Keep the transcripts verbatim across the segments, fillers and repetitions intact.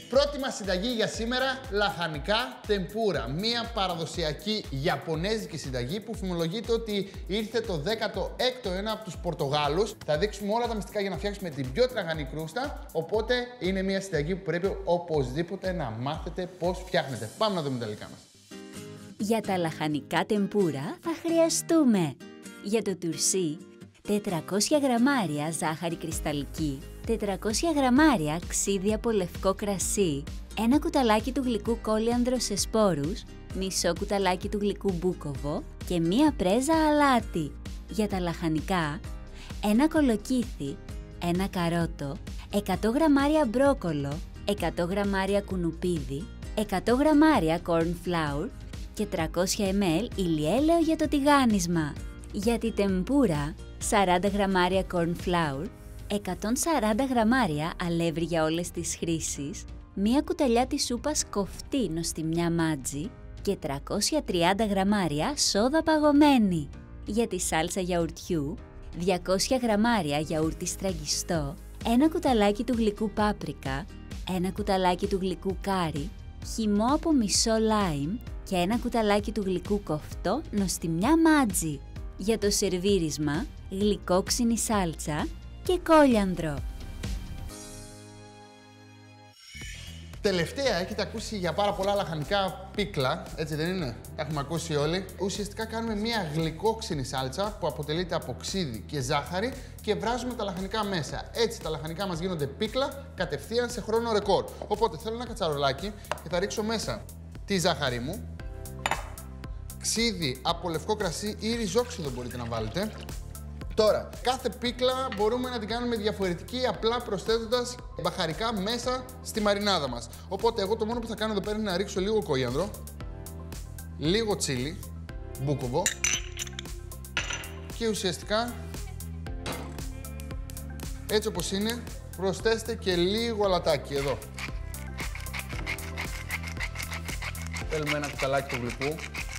Πρώτη μας συνταγή για σήμερα, λαχανικά τεμπούρα. Μία παραδοσιακή ιαπωνέζικη συνταγή που φημολογείται ότι ήρθε το δέκατο έκτο αιώνα από τους Πορτογάλους. Θα δείξουμε όλα τα μυστικά για να φτιάξουμε την πιο τραγανή κρούστα. Οπότε είναι μία συνταγή που πρέπει οπωσδήποτε να μάθετε πώς φτιάχνετε. Πάμε να δούμε τα υλικά μας. Για τα λαχανικά τεμπούρα θα χρειαστούμε για το τουρσί τετρακόσια γραμμάρια ζάχαρη κρυσταλλική, τετρακόσια γραμμάρια ξύδι από λευκό κρασί, ένα κουταλάκι του γλυκού κόλιανδρο σε σπόρους, μισό κουταλάκι του γλυκού μπούκοβο και μία πρέζα αλάτι. Για τα λαχανικά, ένα κολοκύθι, ένα καρότο, εκατό γραμμάρια μπρόκολο, εκατό γραμμάρια κουνουπίδι, εκατό γραμμάρια corn flour και τριακόσια μιλιλίτρα ηλιέλαιο για το τηγάνισμα. Για τη τεμπούρα, σαράντα γραμμάρια corn flour, εκατόν σαράντα γραμμάρια αλεύρι για όλες τις χρήσεις, μία κουταλιά της σούπας κοφτή νοστιμιά μάτζι και τριακόσια τριάντα γραμμάρια σόδα παγωμένη. Για τη σάλτσα γιαουρτιού, διακόσια γραμμάρια γιαούρτι στραγγιστό, ένα κουταλάκι του γλυκού πάπρικα, ένα κουταλάκι του γλυκού κάρι, χυμό από μισό λάιμ και ένα κουταλάκι του γλυκού κοφτό νοστιμιά μάτζι. Για το σερβίρισμα, γλυκόξινη σάλτσα και κόλιανδρο. Τελευταία έχετε ακούσει για πάρα πολλά λαχανικά πίκλα, έτσι δεν είναι? Τα έχουμε ακούσει όλοι. Ουσιαστικά κάνουμε μια γλυκόξινη σάλτσα που αποτελείται από ξύδι και ζάχαρη και βράζουμε τα λαχανικά μέσα. Έτσι τα λαχανικά μας γίνονται πίκλα κατευθείαν σε χρόνο ρεκόρ. Οπότε θέλω ένα κατσαρολάκι και θα ρίξω μέσα τη ζάχαρη μου, ξύδι από λευκό κρασί ή ριζόξιδο μπορείτε να βάλετε. Τώρα, κάθε πίκλα μπορούμε να την κάνουμε διαφορετική, απλά προσθέτοντας μπαχαρικά μέσα στη μαρινάδα μας. Οπότε, εγώ το μόνο που θα κάνω εδώ πέρα είναι να ρίξω λίγο κόλιανδρο, λίγο τσίλι, μπούκοβο και ουσιαστικά, έτσι όπως είναι, προσθέστε και λίγο αλατάκι εδώ. Θέλουμε ένα κουταλάκι του γλυκού.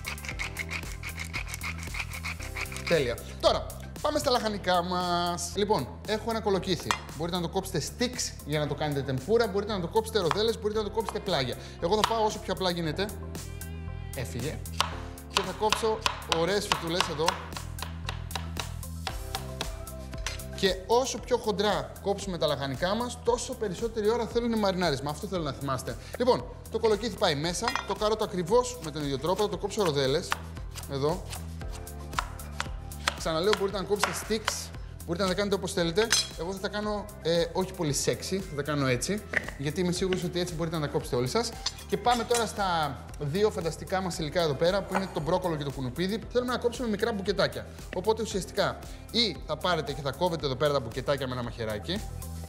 Τέλεια. Τώρα, πάμε στα λαχανικά μας. Λοιπόν, έχω ένα κολοκύθι. Μπορείτε να το κόψετε sticks για να το κάνετε τεμπούρα, μπορείτε να το κόψετε ροδέλες, μπορείτε να το κόψετε πλάγια. Εγώ θα πάω όσο πιο απλά γίνεται. Έφυγε. Και θα κόψω ωραίες φυτούλες εδώ. Και όσο πιο χοντρά κόψουμε τα λαχανικά μας, τόσο περισσότερη ώρα θέλουν μαρινάρισμα. Αυτό θέλω να θυμάστε. Λοιπόν, το κολοκύθι πάει μέσα, το καρότο ακριβώς με τον ίδιο τρόπο, θα το κόψω ροδέλες. Εδώ. Ξαναλέω, μπορείτε να κόψετε sticks, μπορείτε να τα κάνετε όπως θέλετε. Εγώ θα τα κάνω ε, όχι πολύ sexy, θα τα κάνω έτσι, γιατί είμαι σίγουρος ότι έτσι μπορείτε να τα κόψετε όλοι σας. Και πάμε τώρα στα δύο φανταστικά μας υλικά εδώ πέρα, που είναι το μπρόκολο και το κουνουπίδι. Θέλουμε να κόψουμε μικρά μπουκετάκια. Οπότε ουσιαστικά ή θα πάρετε και θα κόβετε εδώ πέρα τα μπουκετάκια με ένα μαχαιράκι,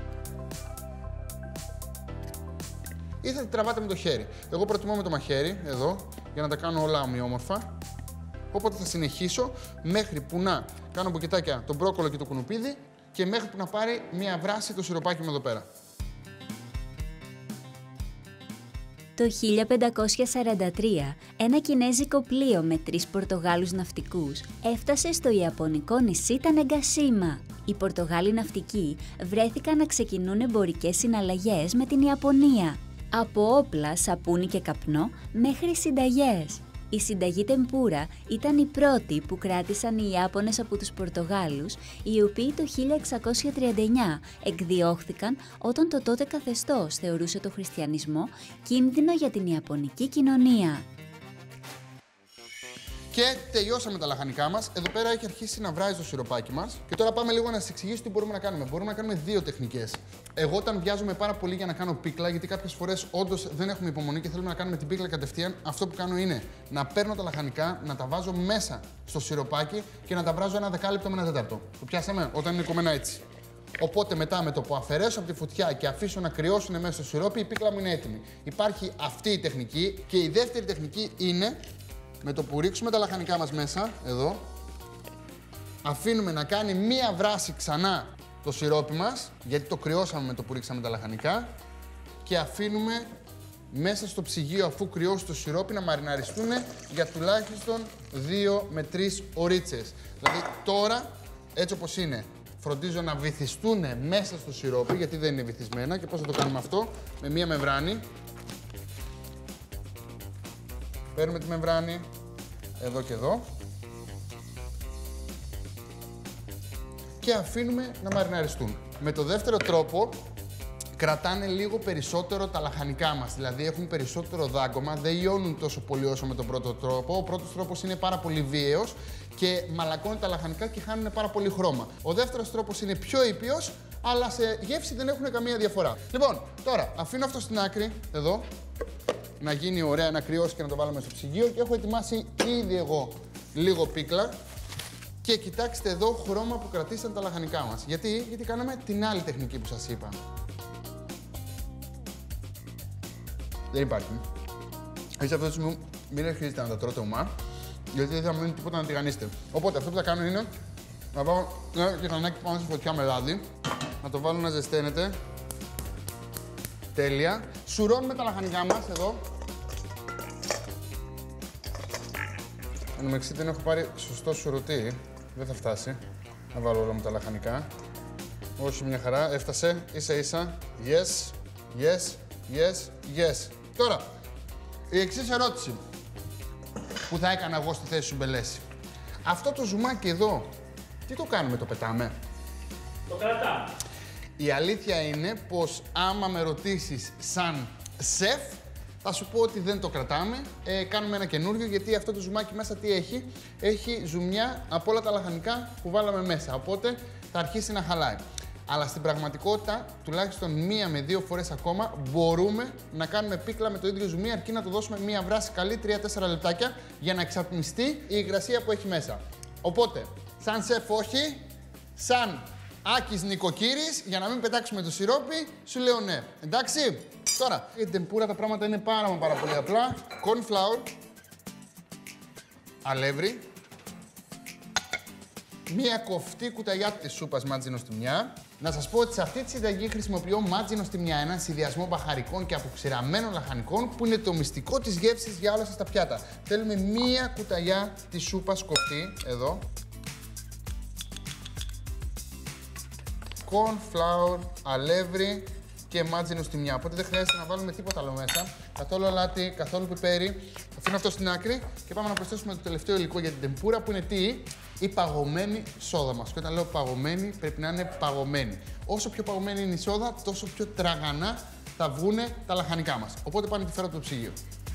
ή θα τραβάτε με το χέρι. Εγώ προτιμώ με το μαχαίρι, εδώ, για να τα κάνω όλα ομοιόμορφα. Οπότε θα συνεχίσω μέχρι που να κάνω μπουκετάκια το μπρόκολο και το κουνουπίδι και μέχρι που να πάρει μια βράση το σιροπάκι μου εδώ πέρα. Το χίλια πεντακόσια σαράντα τρία, ένα κινέζικο πλοίο με τρεις Πορτογάλους ναυτικούς έφτασε στο ιαπωνικό νησί Τανεγκασίμα. Οι Πορτογάλοι ναυτικοί βρέθηκαν να ξεκινούν εμπορικές συναλλαγές με την Ιαπωνία. Από όπλα, σαπούνι και καπνό μέχρι συνταγές. Η συνταγή τεμπούρα ήταν η πρώτη που κράτησαν οι Ιάπωνες από τους Πορτογάλους, οι οποίοι το χίλια εξακόσια τριάντα εννιά εκδιώχθηκαν όταν το τότε καθεστώς θεωρούσε το χριστιανισμό κίνδυνο για την Ιαπωνική κοινωνία. Και τελειώσαμε τα λαχανικά μας. Εδώ πέρα έχει αρχίσει να βράζει το σιροπάκι μας. Και τώρα πάμε λίγο να σας εξηγήσω τι μπορούμε να κάνουμε. Μπορούμε να κάνουμε δύο τεχνικές. Εγώ όταν βιάζομαι πάρα πολύ για να κάνω πίκλα, γιατί κάποιες φορές όντως δεν έχουμε υπομονή και θέλουμε να κάνουμε την πίκλα κατευθείαν, αυτό που κάνω είναι να παίρνω τα λαχανικά, να τα βάζω μέσα στο σιροπάκι και να τα βράζω ένα δεκάλεπτο με ένα τέταρτο. Το πιάσαμε όταν είναι κομμένα έτσι. Οπότε μετά με το που αφαιρέσω από τη φωτιά και αφήσω να κρυώσουν μέσα στο σιρόπι, η πίκλα μου είναι έτοιμη. Υπάρχει αυτή η τεχνική και η δεύτερη τεχνική είναι με το που ρίξουμε τα λαχανικά μας μέσα, εδώ, αφήνουμε να κάνει μία βράση ξανά το σιρόπι μας, γιατί το κρυώσαμε με το που ρίξαμε τα λαχανικά, και αφήνουμε μέσα στο ψυγείο, αφού κρυώσει το σιρόπι, να μαριναριστούν για τουλάχιστον δύο με τρεις ωρίτσες. Δηλαδή τώρα, έτσι όπως είναι, φροντίζω να βυθιστούν μέσα στο σιρόπι, γιατί δεν είναι βυθισμένα. Και πώς θα το κάνουμε αυτό? Με μία μεμβράνη. Παίρνουμε τη μεμβράνη, εδώ και εδώ. Και αφήνουμε να μαριναριστούν. Με το δεύτερο τρόπο, κρατάνε λίγο περισσότερο τα λαχανικά μας, δηλαδή έχουν περισσότερο δάγκωμα, δεν λιώνουν τόσο πολύ όσο με τον πρώτο τρόπο. Ο πρώτος τρόπος είναι πάρα πολύ βίαιος και μαλακώνει τα λαχανικά και χάνουν πάρα πολύ χρώμα. Ο δεύτερος τρόπος είναι πιο ήπιος, αλλά σε γεύση δεν έχουν καμία διαφορά. Λοιπόν, τώρα αφήνω αυτό στην άκρη, εδώ, να γίνει ωραία, να κρυώσει και να το βάλουμε στο ψυγείο και έχω ετοιμάσει ήδη εγώ λίγο πίκλα. Και κοιτάξτε εδώ χρώμα που κρατήσαν τα λαχανικά μας. Γιατί, Γιατί κάναμε την άλλη τεχνική που σας είπα. Δεν υπάρχει. Εσείς αυτό το σημείο μην αρχίσετε να τα τρώτε ομά, γιατί δεν θα μείνει τίποτα να τηγανίσετε. Οπότε αυτό που θα κάνω είναι να πάω ένα κεφανάκι πάνω στη φωτιά με λάδι, να το βάλω να ζεσταίνεται. Τέλεια. Σουρώνουμε τα λαχανικά μας εδώ. Εν τω μεταξύ δεν έχω πάρει σωστό σουρωτή. Δεν θα φτάσει να βάλω όλα μου τα λαχανικά. Όχι, μια χαρά. Έφτασε. Ίσα ίσα. Yes, yes, yes, yes. Τώρα, η εξής ερώτηση που θα έκανα εγώ στη θέση σου, Μπελέση. Αυτό το ζουμάκι εδώ, τι το κάνουμε, το πετάμε? Το κρατάμε. Η αλήθεια είναι πως άμα με ρωτήσεις σαν σεφ, θα σου πω ότι δεν το κρατάμε, ε, κάνουμε ένα καινούριο, γιατί αυτό το ζουμάκι μέσα τι έχει? Έχει ζουμιά από όλα τα λαχανικά που βάλαμε μέσα, οπότε θα αρχίσει να χαλάει. Αλλά στην πραγματικότητα, τουλάχιστον μία με δύο φορές ακόμα, μπορούμε να κάνουμε πίκλα με το ίδιο ζουμί, αρκεί να του δώσουμε μία βράση καλή, τρία τέσσερα λεπτάκια, για να εξατμιστεί η υγρασία που έχει μέσα. Οπότε, σαν σεφ όχι, σαν Άκης νοικοκύρης, για να μην πετάξουμε το σιρόπι, σου λέω ναι. Εντάξει. Τώρα, για την τεμπούρα τα πράγματα είναι πάρα μα πάρα πολύ απλά. Corn flour, αλεύρι, μία κοφτή κουταλιά της σούπας μάτζινο στη μια. Να σας πω ότι σε αυτή τη συνταγή χρησιμοποιώ μάτζινο στη μια, έναν συνδυασμό μπαχαρικών και αποξηραμένων λαχανικών που είναι το μυστικό της γεύσης για όλα σας τα πιάτα. Θέλουμε μία κουταλιά της σούπας κοφτή, εδώ. Corn flour, αλεύρι και μάτζινο στη μια. Οπότε δεν χρειάζεται να βάλουμε τίποτα άλλο μέσα. Καθόλου αλάτι, καθόλου πιπέρι. Αφήνω αυτό στην άκρη και πάμε να προσθέσουμε το τελευταίο υλικό για την τεμπούρα που είναι τι? Η παγωμένη σόδα μας. Και όταν λέω παγωμένη, πρέπει να είναι παγωμένη. Όσο πιο παγωμένη είναι η σόδα, τόσο πιο τραγανά θα βγουν τα λαχανικά μας. Οπότε πάμε να τη φέρω από το ψυγείο.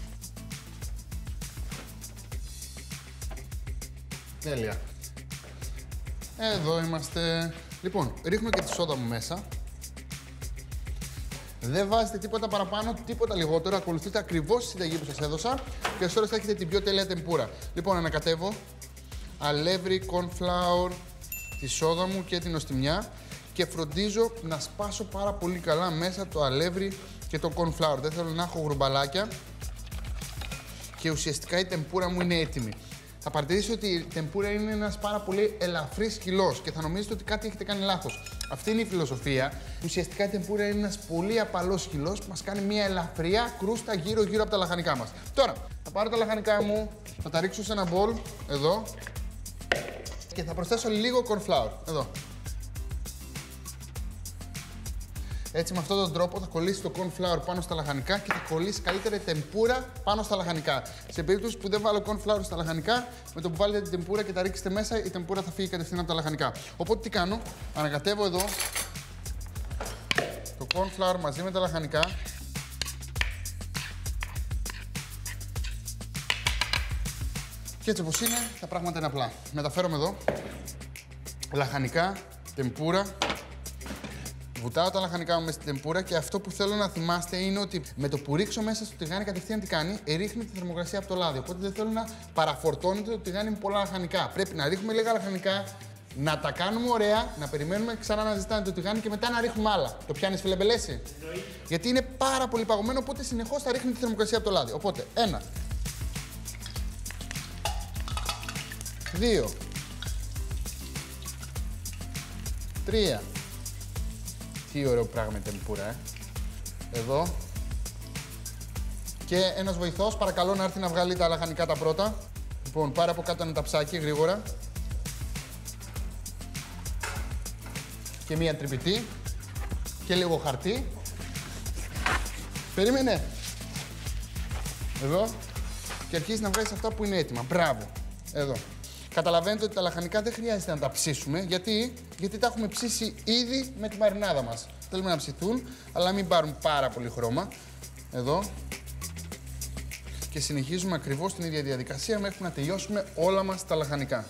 Τέλεια. Εδώ είμαστε. Λοιπόν, ρίχνω και τη σόδα μου μέσα. Δεν βάζετε τίποτα παραπάνω, τίποτα λιγότερο. Ακολουθείτε ακριβώς τη συνταγή που σας έδωσα και στο τέλος θα έχετε την πιο τέλεια τεμπούρα. Λοιπόν, ανακατεύω αλεύρι, corn flour, τη σόδα μου και την νοστιμιά και φροντίζω να σπάσω πάρα πολύ καλά μέσα το αλεύρι και το corn flour. Δεν θέλω να έχω γρουμπαλάκια και ουσιαστικά η τεμπούρα μου είναι έτοιμη. Θα παρατηρήσετε ότι η τεμπούρα είναι ένας πάρα πολύ ελαφρύς σκυλός και θα νομίζετε ότι κάτι έχετε κάνει λάθος. Αυτή είναι η φιλοσοφία. Ουσιαστικά η τεμπούρα είναι ένας πολύ απαλός σκυλός που μας κάνει μια ελαφριά κρούστα γύρω-γύρω από τα λαχανικά μας. Τώρα, θα πάρω τα λαχανικά μου, θα τα ρίξω σε ένα μπολ, εδώ, και θα προσθέσω λίγο corn flour, εδώ. Έτσι, με αυτόν τον τρόπο θα κολλήσει το corn flour πάνω στα λαχανικά και θα κολλήσει καλύτερα η τεμπούρα πάνω στα λαχανικά. Σε περίπτωση που δεν βάλω corn flour στα λαχανικά, με το που βάλετε την τεμπούρα και τα ρίξετε μέσα, η τεμπούρα θα φύγει κατευθείαν από τα λαχανικά. Οπότε τι κάνω? Ανακατεύω εδώ το corn flour μαζί με τα λαχανικά. Και έτσι όπως είναι, τα πράγματα είναι απλά. Μεταφέρομαι εδώ λαχανικά, τεμπούρα. Βουτάω τα λαχανικά μου μέσα στην τεμπούρα και αυτό που θέλω να θυμάστε είναι ότι με το που ρίξω μέσα στο τηγάνι κατευθείαν τι κάνει? Ρίχνει τη θερμοκρασία από το λάδι. Οπότε δεν θέλω να παραφορτώνεται το τηγάνι με πολλά λαχανικά. Πρέπει να ρίχνουμε λίγα λαχανικά, να τα κάνουμε ωραία, να περιμένουμε ξανά να ζεστάνει το τηγάνι και μετά να ρίχνουμε άλλα. Το πιάνεις, φίλε Μπελέση? Γιατί είναι πάρα πολύ παγωμένο, οπότε συνεχώς θα ρίχνει τη θερμοκρασία από το λάδι. Οπότε, ένα. Δύο. Τρία. Τι ωραίο πράγμα η τεμπούρα, ε. Εδώ. Και ένας βοηθός, παρακαλώ να έρθει να βγάλει τα λαχανικά τα πρώτα. Λοιπόν, πάρε από κάτω ένα ταψάκι, γρήγορα. και μία τρυπητή και λίγο χαρτί. Περίμενε. Εδώ. Και αρχίζει να βγάζει αυτά που είναι έτοιμα. Μπράβο. Εδώ. Καταλαβαίνετε ότι τα λαχανικά δεν χρειάζεται να τα ψήσουμε. Γιατί, γιατί τα έχουμε ψήσει ήδη με τη μαρινάδα μας. Θέλουμε να ψηθούν, αλλά μην πάρουν πάρα πολύ χρώμα. Εδώ. Και συνεχίζουμε ακριβώς την ίδια διαδικασία μέχρι να τελειώσουμε όλα μας τα λαχανικά.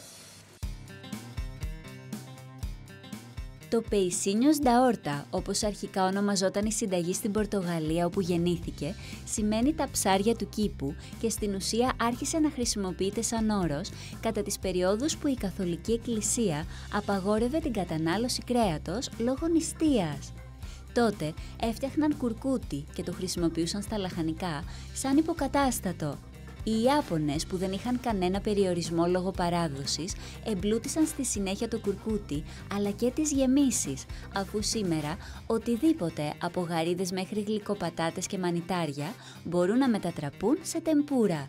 Το Peixinhos da Horta, όπως αρχικά ονομαζόταν η συνταγή στην Πορτογαλία όπου γεννήθηκε, σημαίνει τα ψάρια του κήπου και στην ουσία άρχισε να χρησιμοποιείται σαν όρος κατά τις περιόδους που η Καθολική Εκκλησία απαγόρευε την κατανάλωση κρέατος λόγω νηστείας. Τότε έφτιαχναν κουρκούτι και το χρησιμοποιούσαν στα λαχανικά σαν υποκατάστατο. Οι Ιάπωνες που δεν είχαν κανένα περιορισμό λόγω παράδοσης εμπλούτησαν στη συνέχεια το κουρκούτι αλλά και τις γεμίσεις, αφού σήμερα οτιδήποτε από γαρίδες μέχρι γλυκοπατάτες και μανιτάρια μπορούν να μετατραπούν σε τεμπούρα.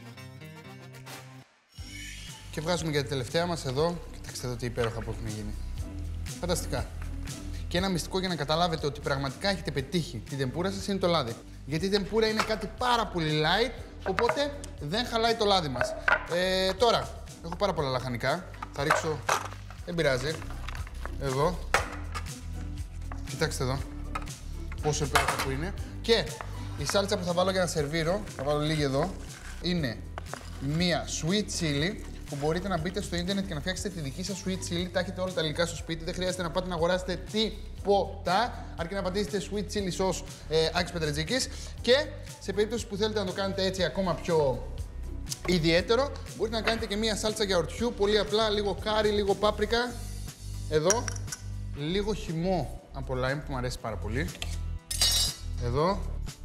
Και βγάζουμε για τη τελευταία μας εδώ. Κοιτάξτε εδώ τι υπέροχα που έχουν γίνει. Φανταστικά. Και ένα μυστικό για να καταλάβετε ότι πραγματικά έχετε πετύχει την τεμπούρα σας είναι το λάδι. Γιατί η τεμπούρα είναι κάτι πάρα πολύ light, οπότε δεν χαλάει το λάδι μας. Ε, τώρα, έχω πάρα πολλά λαχανικά. Θα ρίξω, δεν πειράζει, εδώ. Κοιτάξτε εδώ, πόσο υπέροχα που είναι. Και η σάλτσα που θα βάλω για να σερβίρω, θα βάλω λίγη εδώ, είναι μία sweet chili, που μπορείτε να μπείτε στο ίντερνετ και να φτιάξετε τη δική σας sweet chili. Τα έχετε όλα τα υλικά στο σπίτι, δεν χρειάζεται να πάτε να αγοράσετε τίποτα, αρκεί να πατήσετε sweet chili sauce ε, Άκης Πετρετζίκης. Και σε περίπτωση που θέλετε να το κάνετε έτσι ακόμα πιο ιδιαίτερο, μπορείτε να κάνετε και μία σάλτσα γιαουρτιού, πολύ απλά, λίγο κάρι, λίγο πάπρικα, εδώ, λίγο χυμό από lime που μου αρέσει πάρα πολύ, εδώ.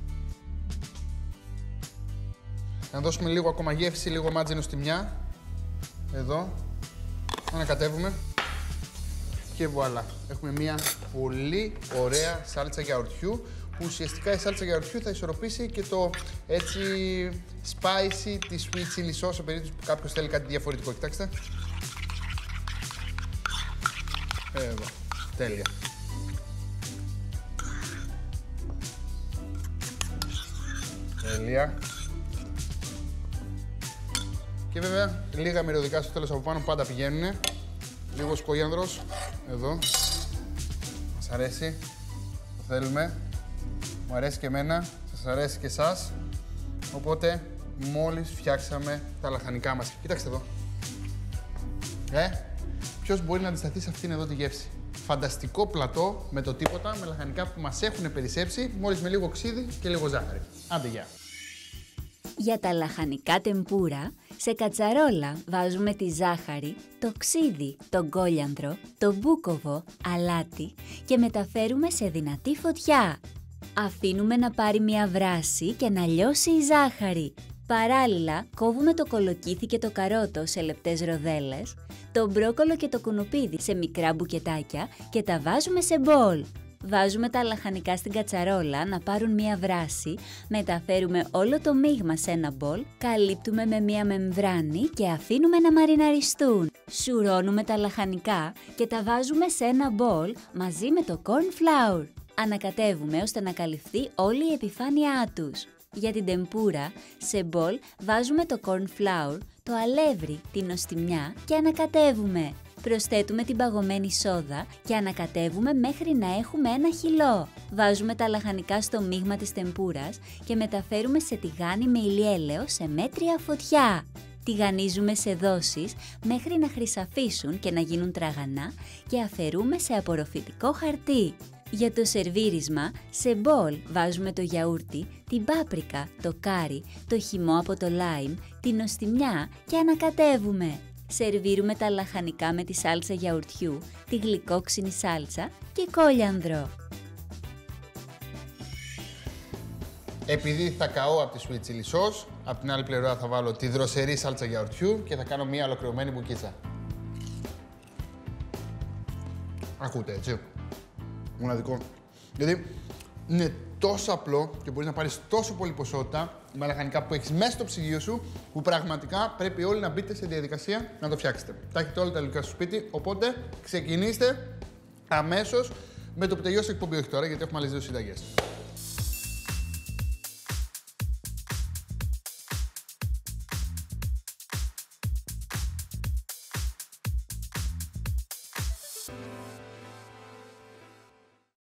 Να δώσουμε λίγο ακόμα γεύση, λίγο μάτζινο στη μια. Εδώ, ανακατεύουμε και βουάλα. Έχουμε μια πολύ ωραία σάλτσα γιαουρτιού που ουσιαστικά η σάλτσα γιαουρτιού θα ισορροπήσει και το έτσι spicy τη sweet chili sauce σε περίπτωση που κάποιος θέλει κάτι διαφορετικό. Κοιτάξτε. Εδώ, τέλεια. Τέλεια. Και βέβαια, λίγα μυρωδικά στο τέλος από πάνω πάντα πηγαίνουν. Λίγος κόριανδρος, εδώ. Μας αρέσει, το θέλουμε. Μου αρέσει και εμένα, σας αρέσει και εσάς. Οπότε, μόλις φτιάξαμε τα λαχανικά μας. Κοίταξτε εδώ. Ε, ποιος μπορεί να αντισταθεί σε αυτήν εδώ τη γεύση. Φανταστικό πλατό με το τίποτα, με λαχανικά που μας έχουν περισσέψει, μόλις με λίγο ξύδι και λίγο ζάχαρη. Άντε, γεια. Για τα λαχανικά τεμπούρα, σε κατσαρόλα βάζουμε τη ζάχαρη, το ξύδι, τον κόλιανδρο, το μπούκοβο, αλάτι και μεταφέρουμε σε δυνατή φωτιά. Αφήνουμε να πάρει μια βράση και να λιώσει η ζάχαρη. Παράλληλα, κόβουμε το κολοκύθι και το καρότο σε λεπτές ροδέλες, το μπρόκολο και το κουνουπίδι σε μικρά μπουκετάκια και τα βάζουμε σε μπολ. Βάζουμε τα λαχανικά στην κατσαρόλα να πάρουν μία βράση, μεταφέρουμε όλο το μείγμα σε ένα μπολ, καλύπτουμε με μία μεμβράνη και αφήνουμε να μαριναριστούν. Σουρώνουμε τα λαχανικά και τα βάζουμε σε ένα μπολ μαζί με το corn flour. Ανακατεύουμε ώστε να καλυφθεί όλη η επιφάνειά τους. Για την τεμπούρα, σε μπολ βάζουμε το corn flour, το αλεύρι, την νοστιμιά και ανακατεύουμε. Προσθέτουμε την παγωμένη σόδα και ανακατεύουμε μέχρι να έχουμε ένα χυλό. Βάζουμε τα λαχανικά στο μείγμα της τεμπούρας και μεταφέρουμε σε τηγάνι με ηλιέλαιο σε μέτρια φωτιά. Τηγανίζουμε σε δόσεις μέχρι να χρυσαφίσουν και να γίνουν τραγανά και αφαιρούμε σε απορροφητικό χαρτί. Για το σερβίρισμα, σε μπολ βάζουμε το γιαούρτι, την πάπρικα, το κάρι, το χυμό από το lime, την νοστιμιά και ανακατεύουμε. Σερβίρουμε τα λαχανικά με τη σάλτσα γιαουρτιού, τη γλυκόξινη σάλτσα και κόλιανδρο. Επειδή θα καώ από τη sweet chili sauce, από την άλλη πλευρά θα βάλω τη δροσερή σάλτσα γιαουρτιού και θα κάνω μια ολοκληρωμένη μπουκίτσα. Ακούτε, έτσι. Μοναδικό. Γιατί είναι τόσο απλό και μπορείς να πάρεις τόσο πολύ ποσότητα με λαχανικά που έχεις μέσα στο ψυγείο σου, που πραγματικά πρέπει όλοι να μπείτε σε διαδικασία να το φτιάξετε. Τα έχετε όλα τα υλικά στο σπίτι, οπότε ξεκινήστε αμέσως με το που τελειώσει η εκπομπή, όχι τώρα, γιατί έχουμε άλλες δύο συνταγές.